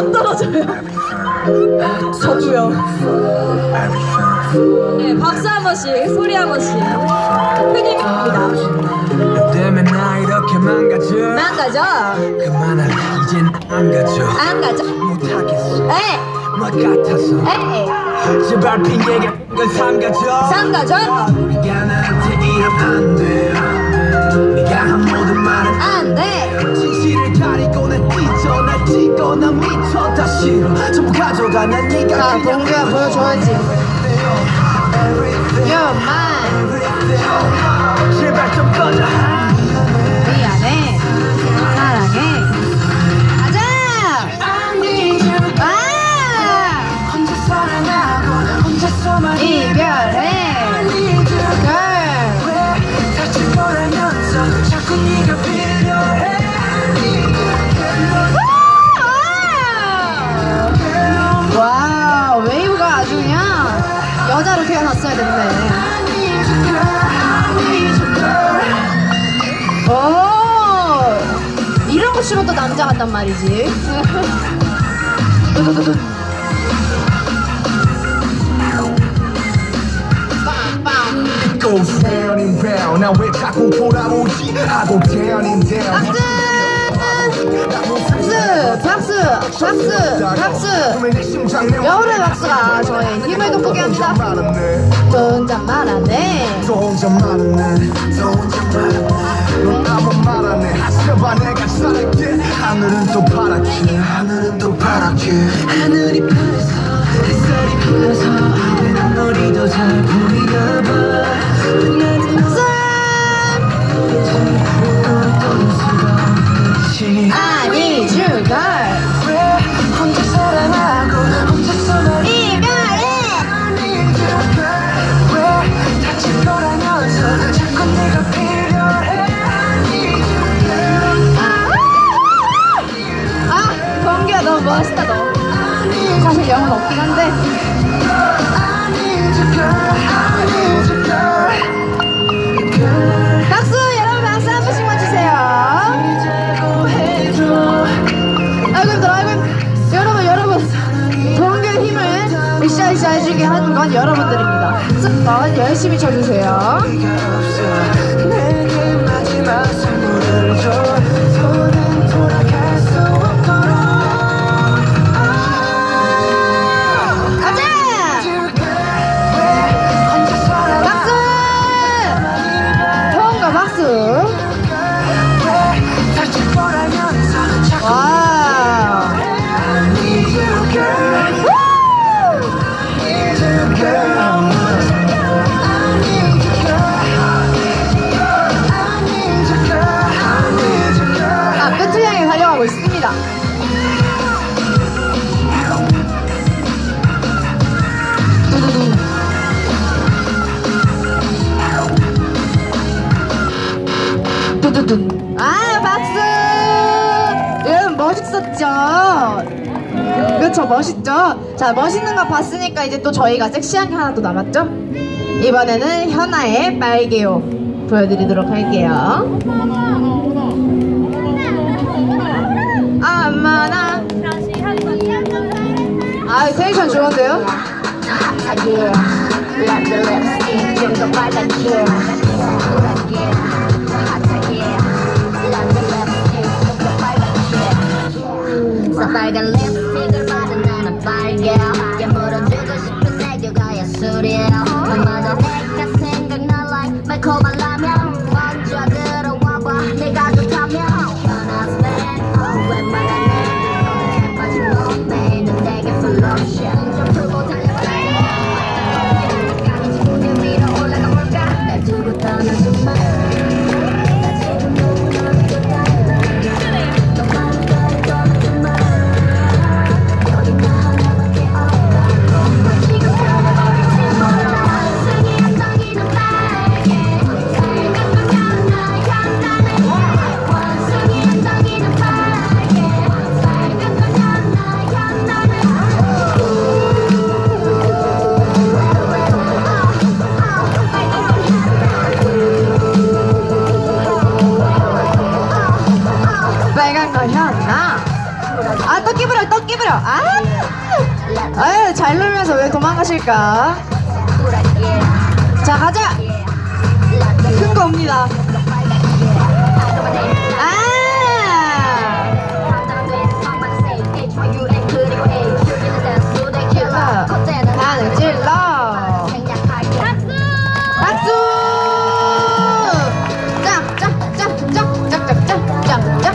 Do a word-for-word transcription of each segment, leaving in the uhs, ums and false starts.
안 떨어져요. 저도요. 네, 박수 한 번씩, 소리 한 번씩. 팬입니다. 때문에 나 이렇게 망가져. 망가져. 그만할래, 이젠 안 가져. 안 가져. 못하겠어. 에이. 뭐 같아서. 에이. 제발 핑계가 건 삼가져. 삼가져. 네가 나한테 이러면 안 돼. 네가 한 모든 말은 안 돼. 진실을 가리고 난 찢어. 날 찍어 난 미쳐. 다 싫어. 전부 가져가. 난 네가 자, 그냥 동규야 보여줘야지. You're mine. 제발 좀 꺼져. 미안해. 사랑해. 가자. 아. 혼자 사랑하고 혼자서만 이별해. Girl. 왜 다칠 거라면서 자꾸 네가 필요해. 와, 웨이브가 아주 그냥 여자로 태어났어야 됐네. 오, 이런 거 치면 또 남자 같단 말이지. Goes down and down. 나 왜 자꾸 돌아오지? I go down and down. 박수! 박수! 박수! 박수! 여울의 박수가 저의 힘을 돋구게 합니다. 또 혼자 말하네. 또 혼자 말하네. 또 혼자 말하네. 넌 아무 말 안 해. 하셔봐 내가 살게. 하늘은 또 파랗게. 하늘은 또 파랗게. 하늘이 파래서 햇살이 파래서 내 머리도 잘 보이나 봐. 박수! 아니 주걸 혼자 사랑하고 혼자서만 이별해. 왜 다칠 거라면서 자꾸 내가 필요해. 아, 동규야 너무 멋있다 너. 사실 영은 없긴 한데. 박수! 여러분 박수 한 번씩만 주세요. 아이고 힘들어. 아이고 힘들어. 여러분 여러분 동규의 힘을 으쌰으쌰 해주게 하는 건 여러분들입니다. 무조건 열심히 쳐주세요. 내게 마지막 선물을 줘. 더는 돌아갈 수 없도록. 가자! 박수! 동규 박수. 다칠 거라면서 자꾸 와. 아, 끝을 향해 달려가고 있습니다. 두두둔. 아, 박수! 여러분 멋있었죠? 그렇죠, 멋있죠? 자, 멋있는 거 봤으니까 이제 또 저희가 섹시한 게 하나 또 남았죠? 이번에는 현아의 빨개요 보여드리도록 할게요. 아마나. 아, 텐션 좋은데요? 빨간 립스틱을 바른 나는 빨개. 깨물어주고 싶은 애교가야 술이야. 엄마도 내가 생각나 like 매콤한 라면. 먼저 들어와봐 내가 좋다면. 변화스맨 웬만한 내 빠진 몸에 는 내게 full of shit. 좀 풀고 달려봐. 무대 위로 올라가 볼까. 날 두고 떠나지 마. 아, 아유, 잘 놀면서 왜 도망가실까? 자, 가자. 큰 거 옵니다. 아, 하늘 찔러. 박수! 짝짝짝짝짝짝짝짝짝짝.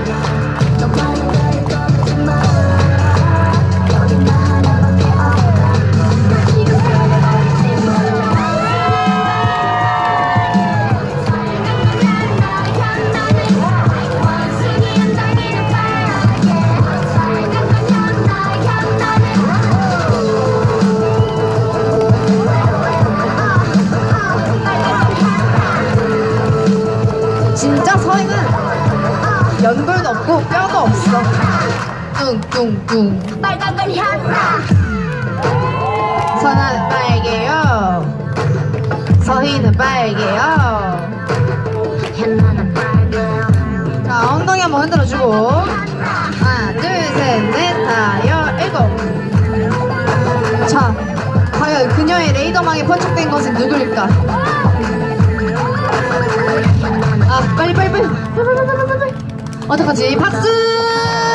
진짜 서희는 연골도 없고 뼈도 없어. 뚱뚱뚱. 빨간 걸 향나 선아는 빨개요. 서희는 빨개요. 향나는 빨개 자, 엉덩이 한번 흔들어주고. 하나, 둘, 셋, 넷, 다섯, 일곱. 자, 과연 그녀의 레이더망에 번쩍된 것은 누구일까? 아, 빨리, 빨리, 빨리. 빨리, 빨리, 빨리, 빨리. 어떡하지? 박수!